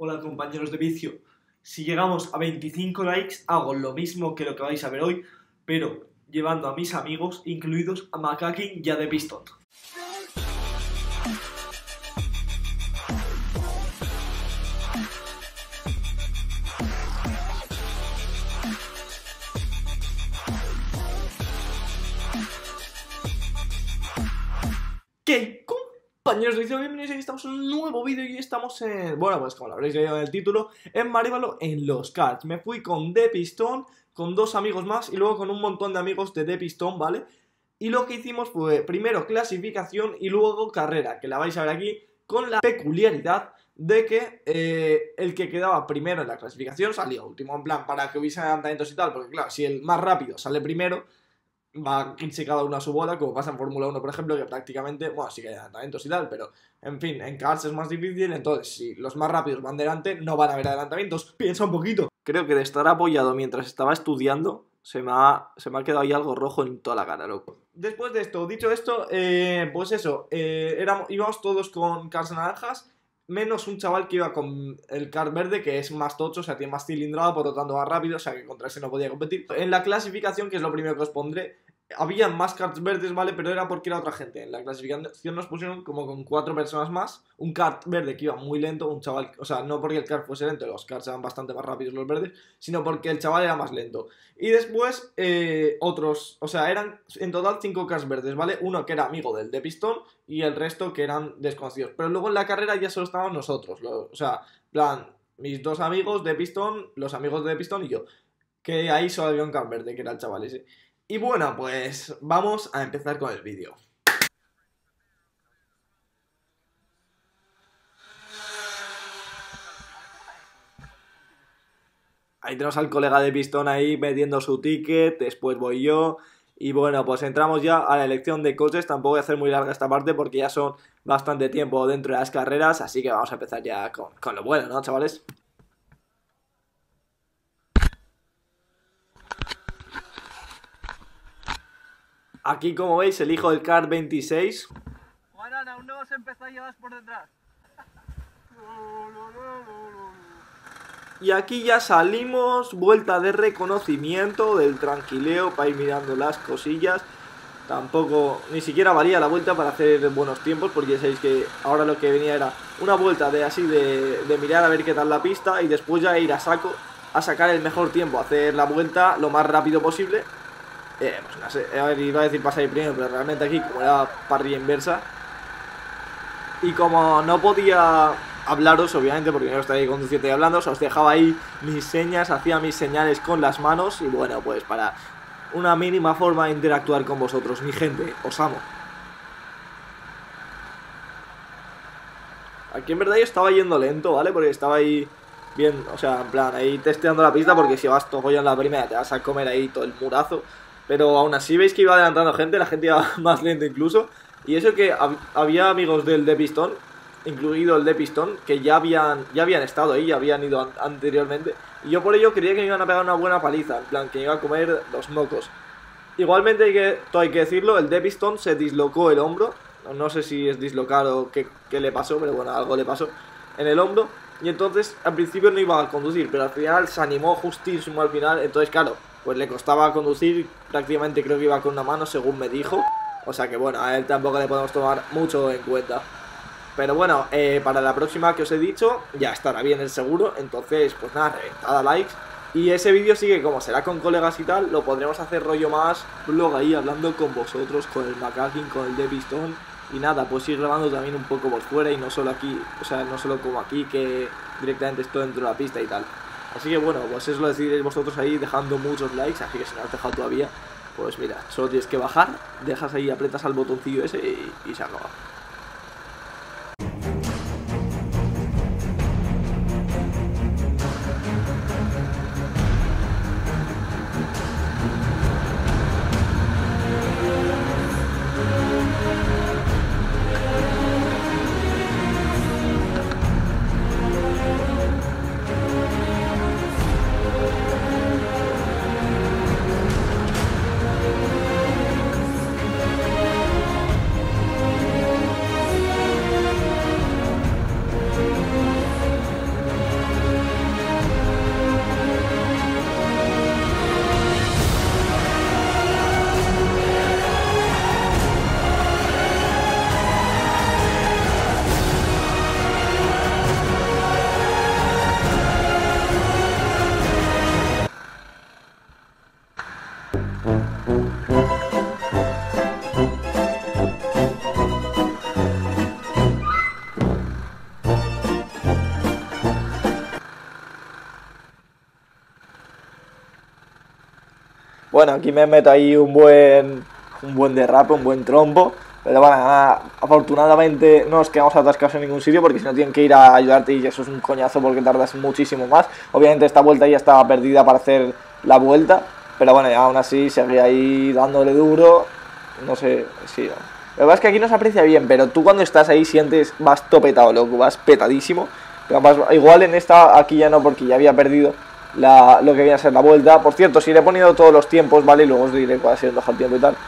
Hola compañeros de vicio. Si llegamos a 25 likes, hago lo mismo que lo que vais a ver hoy, pero llevando a mis amigos, incluidos a Macaking y a The Piston. ¿Qué? Compañeros de vicio, bienvenidos, aquí estamos en un nuevo vídeo y estamos en... Bueno, pues como lo habréis leído en el título, en Marévalo en los karts. Me fui con The Piston, con dos amigos más y luego con un montón de amigos de The Piston, ¿vale? Y lo que hicimos fue primero clasificación y luego carrera, que la vais a ver aquí, con la peculiaridad de que el que quedaba primero en la clasificación salía último, en plan, para que hubiese adelantamientos y tal, porque claro, si el más rápido sale primero, va a irse cada uno a su bola, como pasa en Fórmula 1, por ejemplo, que prácticamente, bueno, sí que hay adelantamientos y tal, pero, en fin, en karts es más difícil, entonces, si los más rápidos van delante, no van a haber adelantamientos. Piensa un poquito. Creo que de estar apoyado mientras estaba estudiando, se me ha quedado ahí algo rojo en toda la cara, loco. Después de esto, dicho esto, pues eso, íbamos todos con karts naranjas, menos un chaval que iba con el kart verde, que es más tocho, o sea, tiene más cilindrada, por lo tanto más rápido, o sea, que contra ese no podía competir. En la clasificación, que es lo primero que os pondré, había más karts verdes, ¿vale? Pero era porque era otra gente. En la clasificación nos pusieron como con 4 personas más. Un kart verde que iba muy lento, un chaval... O sea, no porque el kart fuese lento, los karts eran bastante más rápidos los verdes, sino porque el chaval era más lento. Y después, otros... O sea, eran en total 5 karts verdes, ¿vale? Uno que era amigo del The Piston y el resto que eran desconocidos. Pero luego en la carrera ya solo estábamos nosotros. O sea, plan, mis dos amigos de Piston, los amigos de The Piston y yo. Que ahí solo había un kart verde, que era el chaval ese. Y bueno, pues vamos a empezar con el vídeo. Ahí tenemos al colega de Pistón ahí metiendo su ticket, después voy yo. Y bueno, pues entramos ya a la elección de coches. Tampoco voy a hacer muy larga esta parte porque ya son bastante tiempo dentro de las carreras. Así que vamos a empezar ya con lo bueno, ¿no, chavales? Aquí, como veis, elijo el kart 26. Juanan, aún no has empezado y ya vas por detrás. Y aquí ya salimos, vuelta de reconocimiento del tranquileo para ir mirando las cosillas. Tampoco, ni siquiera valía la vuelta para hacer buenos tiempos, porque ya sabéis que ahora lo que venía era una vuelta de así de mirar a ver qué tal la pista y después ya ir a saco a sacar el mejor tiempo, hacer la vuelta lo más rápido posible. Pues no sé, a ver, iba a decir pasar primero, pero realmente aquí como era parrilla inversa y como no podía hablaros, obviamente, porque no estaría conduciendo y hablando, os dejaba ahí mis señas, hacía mis señales con las manos y bueno, pues para una mínima forma de interactuar con vosotros, mi gente, os amo. Aquí en verdad yo estaba yendo lento, ¿vale? Porque estaba ahí bien, o sea, en plan, ahí testeando la pista, porque si vas todo en la primera te vas a comer ahí todo el murazo. Pero aún así veis que iba adelantando gente, la gente iba más lento incluso. Y eso que había amigos del The Piston, incluido el The Piston, que ya habían estado ahí, ya habían ido anteriormente. Y yo por ello creía que me iban a pegar una buena paliza, en plan, que me iba a comer los mocos. Igualmente, todo hay que decirlo, el The Piston se dislocó el hombro. No sé si es dislocar o qué le pasó, pero bueno, algo le pasó en el hombro. Y entonces, al principio no iba a conducir, pero al final se animó justísimo al final. Entonces, claro, pues le costaba conducir, prácticamente creo que iba con una mano, según me dijo. O sea que bueno, a él tampoco le podemos tomar mucho en cuenta. Pero bueno, para la próxima que os he dicho, ya estará bien el seguro. Entonces, pues nada, reventada likes. Y ese vídeo sí que como será con colegas y tal, lo podremos hacer rollo más vlog ahí, hablando con vosotros, con el Macaking, con el The Piston. Y nada, pues ir grabando también un poco por fuera y no solo aquí, o sea, no solo como aquí, que directamente estoy dentro de la pista y tal. Así que bueno, pues eso lo decidiréis vosotros ahí dejando muchos likes, así que si no has dejado todavía, pues mira, solo tienes que bajar, dejas ahí, apretas al botoncillo ese y se acaba. Bueno, aquí me meto ahí un buen derrape, un buen trompo. Pero bueno, afortunadamente no nos quedamos atascados en ningún sitio porque si no tienen que ir a ayudarte y eso es un coñazo porque tardas muchísimo más. Obviamente esta vuelta ya estaba perdida para hacer la vuelta, pero bueno, aún así seguí ahí dándole duro. No sé, sí. Lo que pasa es que aquí no se aprecia bien, pero tú cuando estás ahí sientes, vas topetado, loco, vas petadísimo. Pero igual en esta, aquí ya no, porque ya había perdido lo que viene a ser la vuelta. Por cierto, si le he ponido todos los tiempos, ¿vale? Y luego os diré cuál ha sido el mejor tiempo y tal.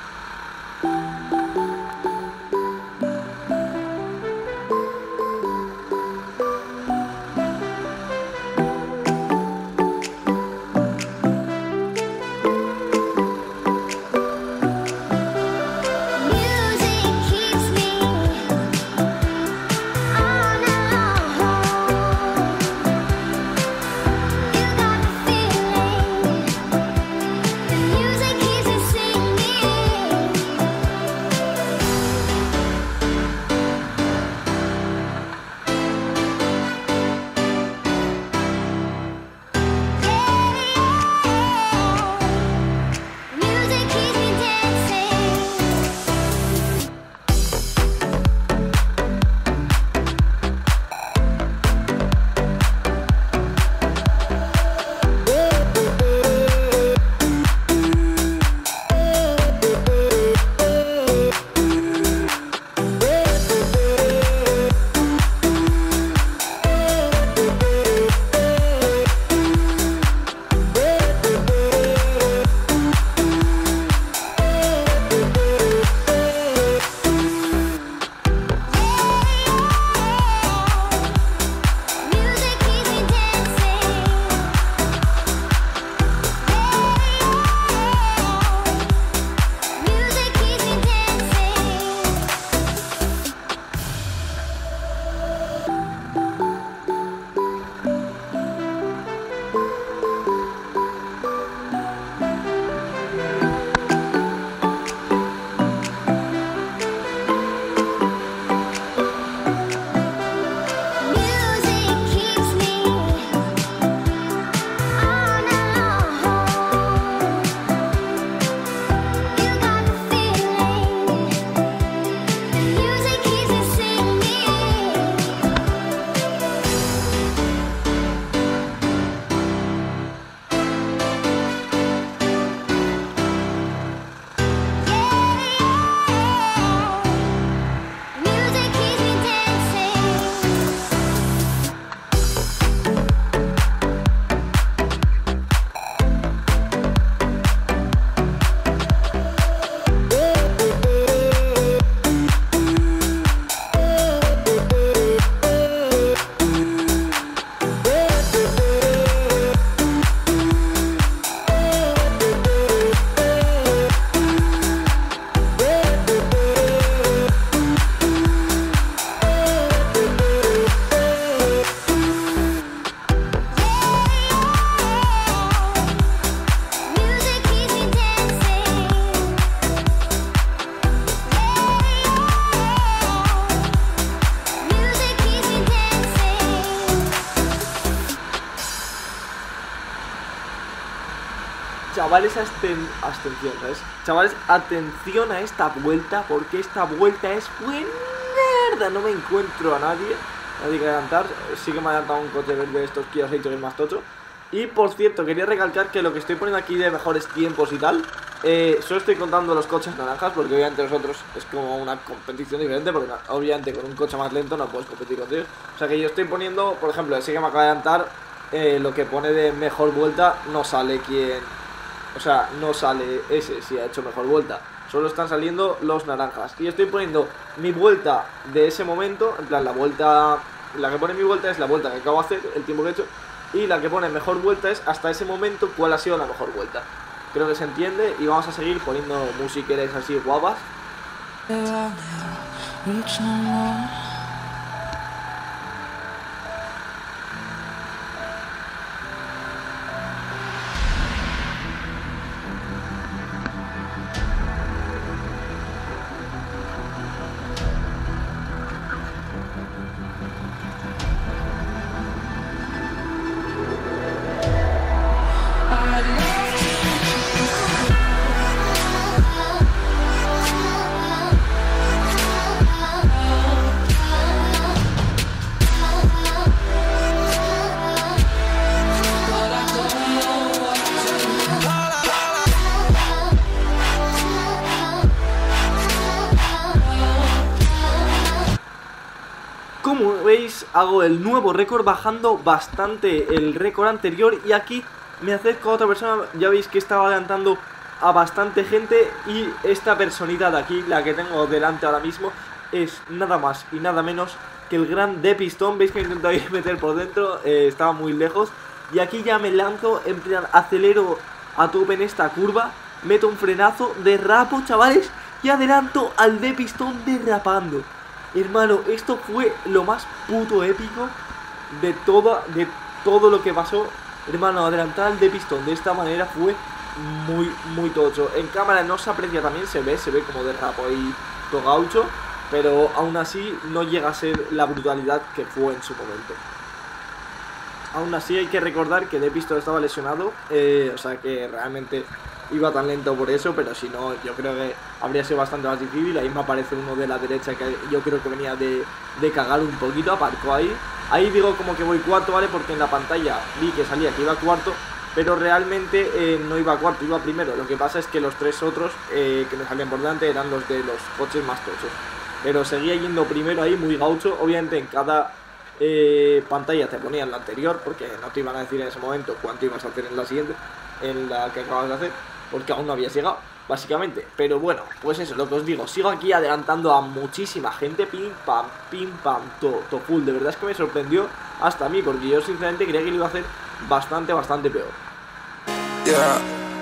Chavales, abstención, ¿sabes? Chavales, atención a esta vuelta, porque esta vuelta es buena. No me encuentro a nadie que adelantar. Sí que me ha adelantado un coche verde de estos Kia Ceito, que es más tocho. Y por cierto, quería recalcar que lo que estoy poniendo aquí de mejores tiempos y tal, solo estoy contando los coches naranjas, porque obviamente los otros es como una competición diferente, porque obviamente con un coche más lento no puedes competir con ellos. O sea que yo estoy poniendo, por ejemplo, ese que me acaba de adelantar, lo que pone de mejor vuelta no sale quién. O sea, no sale ese si ha hecho mejor vuelta. Solo están saliendo los naranjas. Y estoy poniendo mi vuelta de ese momento. En plan, la vuelta... La que pone mi vuelta es la vuelta que acabo de hacer, el tiempo que he hecho. Y la que pone mejor vuelta es hasta ese momento cuál ha sido la mejor vuelta. Creo que se entiende. Y vamos a seguir poniendo musiqueras así guapas. como veis hago el nuevo récord, bajando bastante el récord anterior. Y aquí me acerco a otra persona, ya veis que estaba adelantando a bastante gente. Y esta personita de aquí, la que tengo delante ahora mismo, es nada más y nada menos que el gran Depistón. Veis que he intentado ir meter por dentro, estaba muy lejos. Y aquí ya me lanzo, en plan, acelero a tope en esta curva, meto un frenazo, derrapo, chavales, y adelanto al Depistón derrapando. Hermano, esto fue lo más puto épico de todo lo que pasó. Hermano, adelantar al Depistón de esta manera fue muy tocho. En cámara no se aprecia, también se ve como derrapo ahí todo gaucho, pero aún así no llega a ser la brutalidad que fue en su momento. Aún así hay que recordar que Depistón estaba lesionado, o sea que realmente iba tan lento por eso, pero si no, yo creo que habría sido bastante más difícil. Ahí me aparece uno de la derecha que yo creo que venía de cagar un poquito, aparcó ahí. Ahí digo como que voy cuarto, ¿vale? Porque en la pantalla vi que salía que iba cuarto, pero realmente no iba cuarto, iba primero. Lo que pasa es que los tres otros que me salían por delante eran los de los coches más tochos. Pero seguía yendo primero ahí, muy gaucho. Obviamente en cada pantalla te ponían la anterior, porque no te iban a decir en ese momento cuánto ibas a hacer en la siguiente, en la que acabas de hacer, porque aún no habías llegado, básicamente. Pero bueno, pues eso, lo que os digo, sigo aquí adelantando a muchísima gente, pim pam, todo full. De verdad es que me sorprendió hasta a mí, porque yo sinceramente creía que lo iba a hacer bastante peor. Yeah.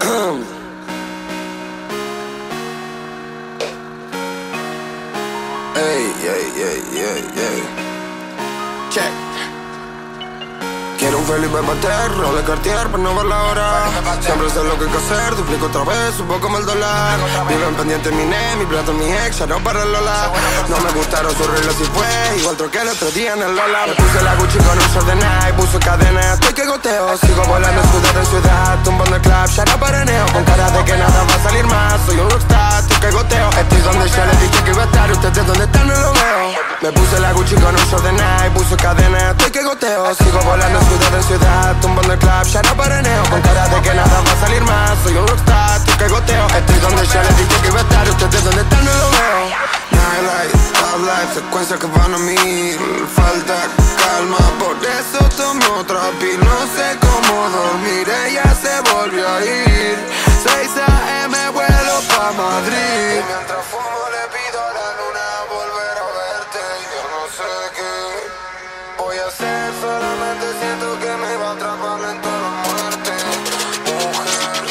Hey. Check. Quiero un Felipe Pater, Rolex Cartier para no ver la hora. Siempre sé lo que hay que hacer, duplico otra vez, subo como el dólar. Viven pendiente mi ne, mi plato, mi ex, ya no para el Lola. No me gustaron sus reglas y fue igual troqué el otro día en el Lola. Me puse la Gucci con un short de Nike, puso cadena, estoy que goteo. Sigo volando ciudad en ciudad, tumbando el club, ya no paraneo. Con cara de que nada va a salir más, soy un rockstar, estoy que goteo. Estoy donde ya les dije que iba a estar, ustedes donde están no lo veo. Me puse la Gucci con un short de Nike, puso cadena, estoy que goteo. Sigo volando ciudad en ciudad, tumbando el club, ya no paraneo. Con cara de que nada va a salir más, soy un rockstar, estoy que goteo. Estoy donde ya les dije que iba a estar, ustedes donde están no lo veo. Nightlife, top life, secuencias que van a mil. Falta calma, por eso tomé otra pil. No sé cómo dormir, ella se volvió a ir. 6 AM vuelo pa' Madrid. Y mientras fumo le pido a la luna volver a verte. Yo no sé qué voy a hacer, solamente siento que me va a atrapar lento la muerte. Mujer.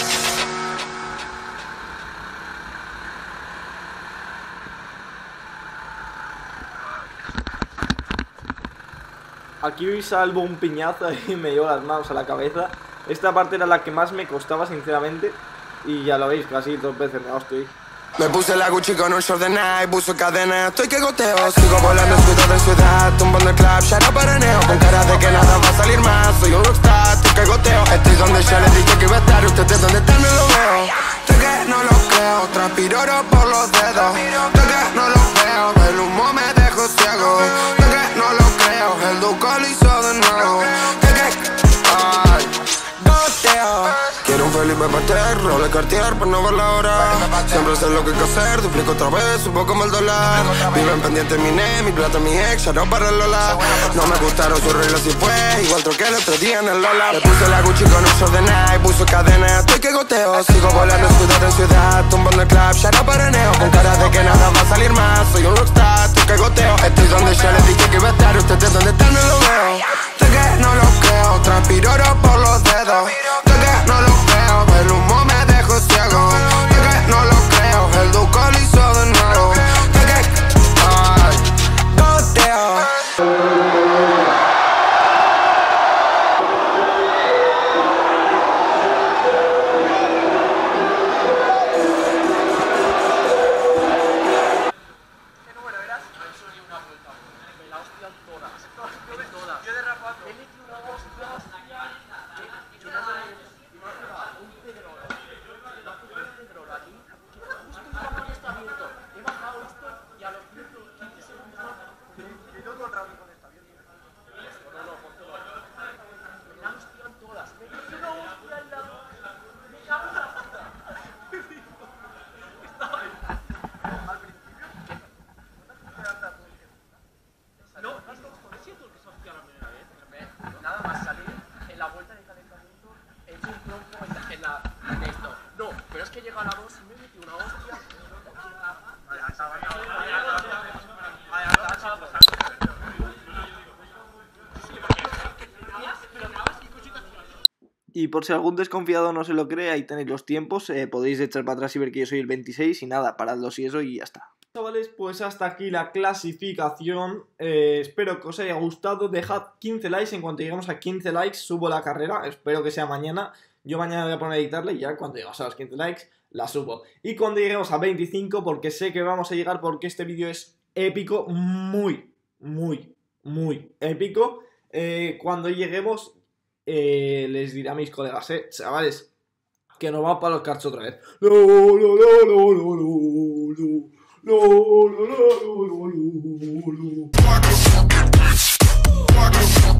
Aquí salvo un piñazo y me llevo las manos a la cabeza. Esta parte era la que más me costaba, sinceramente. Y ya lo veis, casi 2 veces me estoy. Me puse la Gucci con un short de Nike, puso cadena, estoy que goteo. Sigo volando ciudad en ciudad, tumbando el club, ya no paraneo. Con cara de que nada va a salir más, soy un rockstar, estoy que goteo. Estoy donde ya les dije que iba a estar, ustedes donde están no lo veo. Estoy que no lo creo, transpiro oro por los dedos. Estoy que no lo veo, el humo me dejó ciego. Estoy que no lo creo, el Duco lo hizo de nuevo. Estoy que, ay, goteo. Quiero un Felipe Pater, Rolex Cartier para no ver la hora. Siempre sé lo que hay que hacer, duplico otra vez, subo como el dólar. Viven pendiente mi ne, mi plata, mi ex, ya no para el Lola. No me gustaron sus reglas y fue igual troqué el otro día en el Lola. Me puse la Gucci con un short de Nike, puso cadena, estoy que goteo. Sigo volando ciudad en ciudad, tumbando el club, ya no paraneo. Con cara de que nada va a salir más, soy un rockstar, estoy que goteo. Estoy donde ya les dije que iba a estar, ustedes donde están no lo veo. Estoy que no lo creo, transpiro oro por los dedos. Estoy que no lo creo, el humo me dejó ciego. Estoy que no lo creo, el Duco lo hizo de nuevo. Estoy que, ay, goteo. Yo derrapando. Y por si algún desconfiado no se lo cree, ahí tenéis los tiempos, podéis echar para atrás y ver que yo soy el 26 y nada, paradlos y eso y ya está. Chavales, pues hasta aquí la clasificación, espero que os haya gustado, dejad 15 likes, en cuanto lleguemos a 15 likes subo la carrera, espero que sea mañana, yo mañana voy a poner a editarla y ya cuando lleguemos a los 15 likes la subo. Y cuando lleguemos a 25, porque sé que vamos a llegar porque este vídeo es épico, muy épico, cuando lleguemos les diré a mis colegas, chavales, que nos vamos para los karts otra vez. No.